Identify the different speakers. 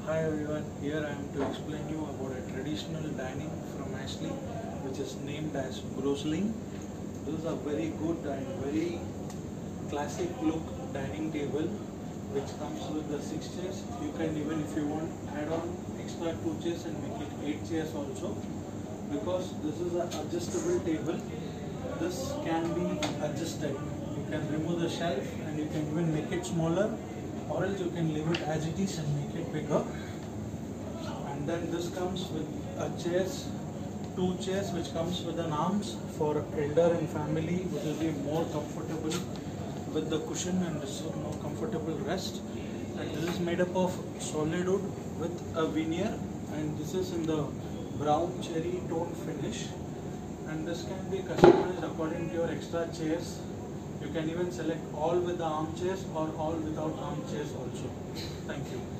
Speaker 1: Hi everyone, here I am to explain you about a traditional dining from Ashley which is named as Grosling. This is a very good and very classic look dining table which comes with the 6 chairs. You can even, if you want, add on extra 2 chairs and make it 8 chairs also. Because this is an adjustable table, this can be adjusted. You can remove the shelf and you can even make it smaller, or else you can leave it as it is and make it bigger. And then this comes with a chairs, 2 chairs which comes with an arms for elder and family, which will be more comfortable with the cushion and this is more comfortable rest. And this is made up of solid wood with a veneer, and this is in the brown cherry tone finish. And this can be customized according to your extra chairs. You can even select all with the armchairs or all without armchairs also. Thank you.